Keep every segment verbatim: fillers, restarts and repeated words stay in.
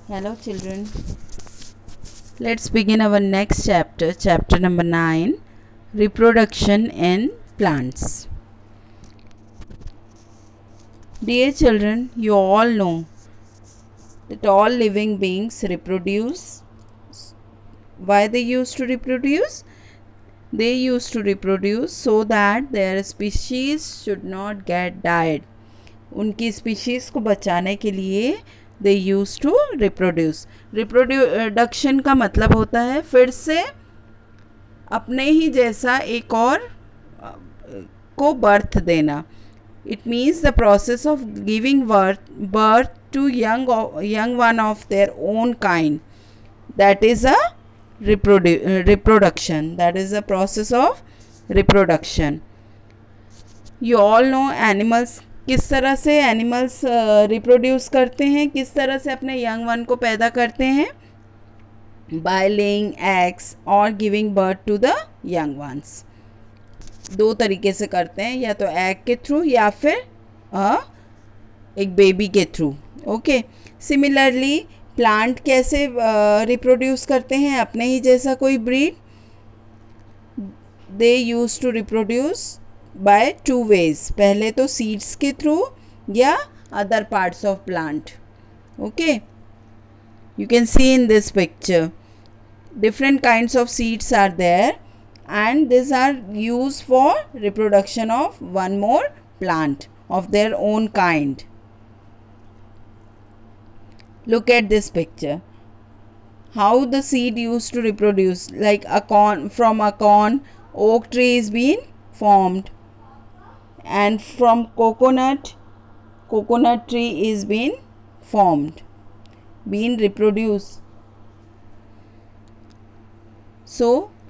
Hello, children. Let's begin our next chapter, chapter number nine, reproduction in plants. Dear children, you all know that all living beings reproduce. Why they used to reproduce? They used to reproduce so that their species should not get died. उनकी species को बचाने के लिए they use to reproduce. Reproduction का मतलब होता है फिर से अपने ही जैसा एक और को बर्थ देना. It means the process of giving birth birth to young young one of their own kind. That is a reproduction. That is the process of reproduction. You all know animals. किस तरह से animals reproduce करते हैं, किस तरह से अपने young one को पैदा करते हैं? बाय लेइंग एग्स और giving birth to the young ones. दो तरीके से करते हैं, या तो एग के थ्रू या फिर आ, एक बेबी के थ्रू. ओके. सिमिलरली प्लांट कैसे रिप्रोड्यूस करते हैं? अपने ही जैसा कोई breed. They use to reproduce by two ways. पहले तो सीड्स के थ्रू या other parts of plant. Okay. You can see in this picture different kinds of seeds are there and these are used for reproduction of one more plant of their own kind. Look at this picture. How the seed used to reproduce, like a corn, from a corn oak tree is being formed, and from coconut coconut tree is being formed, being reproduced. So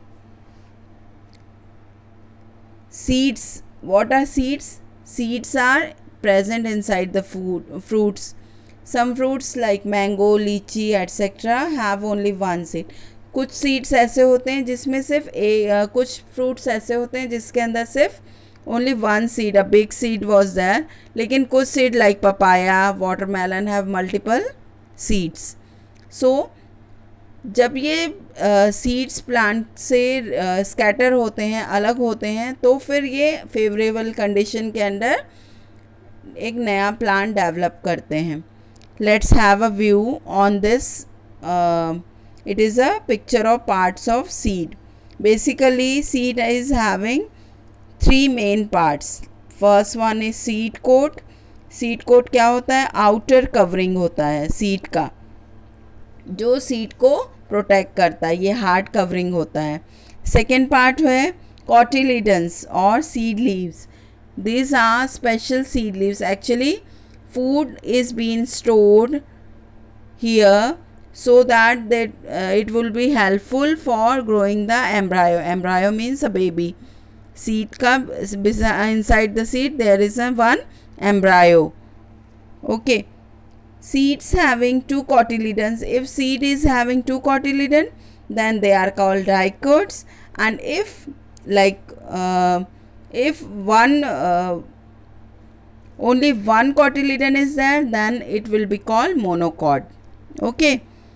seeds, what are seeds? Seeds are present inside the food fruits. Some fruits like mango, lychee, et cetera have only one seed. कुछ seeds ऐसे होते हैं जिसमें सिर्फ एक uh, कुछ fruits ऐसे होते हैं जिसके अंदर सिर्फ only one seed, a big seed was there. लेकिन कुछ seed like papaya, watermelon have multiple seeds. So जब ये सीड्स uh, प्लांट से स्कैटर uh, होते हैं, अलग होते हैं, तो फिर ये फेवरेबल कंडीशन के अंदर एक नया प्लांट डेवलप करते हैं. Let's have a view on this. It is a picture of parts of seed. Basically seed is having three main parts. First one is seed coat. Seed coat क्या होता है? Outer covering होता है seed का, जो seed को protect करता है. ये हार्ड कवरिंग होता है. सेकेंड पार्ट है कॉटिलिडन्स और seed leaves. These are special seed leaves. Actually food is been stored here so that that uh, it will be helpful for growing the embryo. Embryo means a baby. Seed ka inside the seed there is a one embryo. Okay. Seeds having two cotyledons. If seed is having two cotyledons, then they are called dicots. And if like uh, if one uh, only one cotyledon is there, then it will be called monocot. Okay.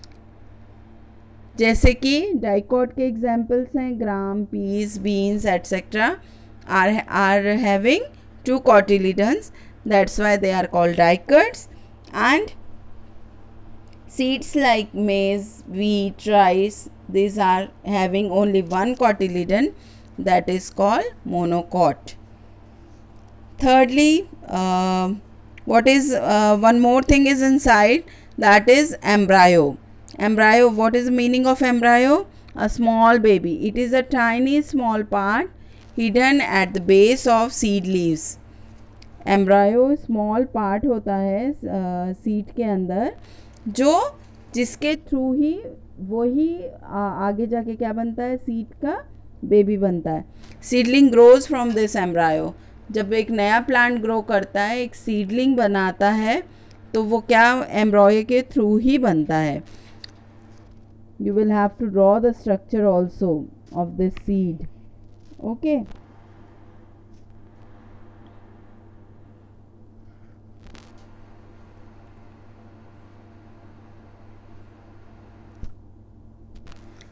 जैसे कि dicot के examples हैं gram, peas, beans etcetera are are having two cotyledons. That's why they are called dicots. And seeds like maize, wheat, rice, these are having only one cotyledon, that is called monocot. Thirdly, uh, what is uh, one more thing is inside, that is embryo. Embryo, what is the meaning of embryo? A small baby. It is a tiny small part hidden at the base of seed leaves. Embryo small part होता है seed uh, के अंदर, जो जिसके through ही वो ही आगे जाके क्या बनता है? सीड का बेबी बनता है. Seedling grows from this embryo. जब एक नया प्लांट ग्रो करता है, एक सीडलिंग बनाता है, तो वो क्या एम्ब्रायो के थ्रू ही बनता है. You will have to draw the structure also of this seed. Okay.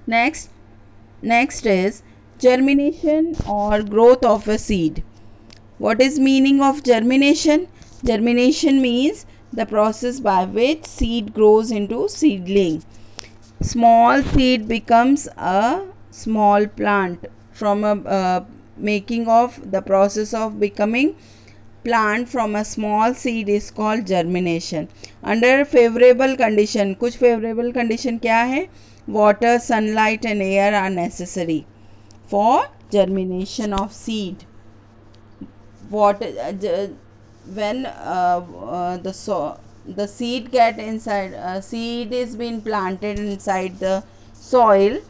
Next, next is germination or growth of a seed. What is meaning of germination? Germination means the process by which seed grows into seedling. Small seed becomes a small plant. From a uh, making of the process of becoming plant from a small seed is called germination. Under favorable condition, कुछ favorable condition क्या है? Water, sunlight and air are necessary for germination of seed. What uh, when uh, uh, the so the seed get inside uh, seed is being planted inside the soil,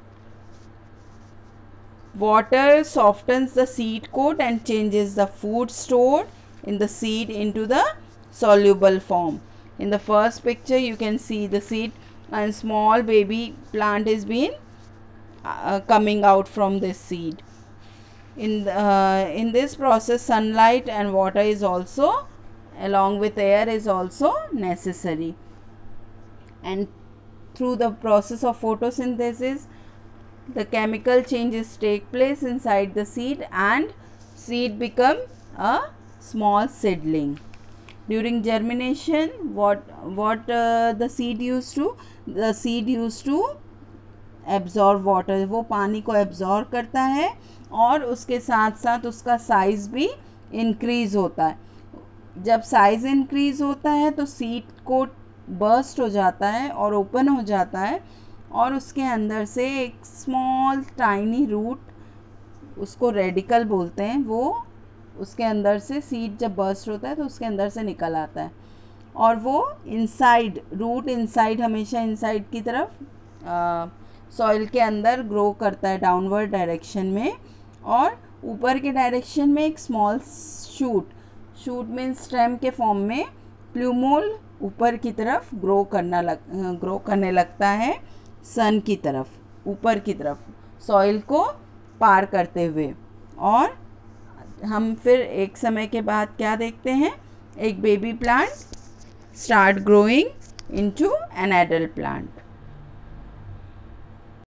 water softens the seed coat and changes the food stored in the seed into the soluble form. In the first picture you can see the seed and small baby plant is being uh, coming out from this seed. In the, uh, in this process sunlight and water is also along with air is also necessary, and through the process of photosynthesis the chemical changes take place inside the seed and seed become a small seedling. During germination what what uh, the seed used to the seed used to absorb water. वो पानी को absorb करता है और उसके साथ साथ उसका साइज़ भी इंक्रीज़ होता है. जब साइज़ इंक्रीज़ होता है तो सीड को बर्स्ट हो जाता है और ओपन हो जाता है और उसके अंदर से एक स्मॉल टाइनी रूट, उसको रेडिकल बोलते हैं, वो उसके अंदर से सीड जब बर्स्ट होता है तो उसके अंदर से निकल आता है और वो इनसाइड रूट इनसाइड हमेशा इनसाइड की तरफ सॉइल के अंदर ग्रो करता है डाउनवर्ड डायरेक्शन में, और ऊपर के डायरेक्शन में एक small shoot shoot mean stem के फॉर्म में प्लूमोल ऊपर की तरफ ग्रो करना लग ग्रो करने लगता है सन की तरफ, ऊपर की तरफ सॉइल को पार करते हुए. और हम फिर एक समय के बाद क्या देखते हैं, एक baby plant start growing into an adult plant.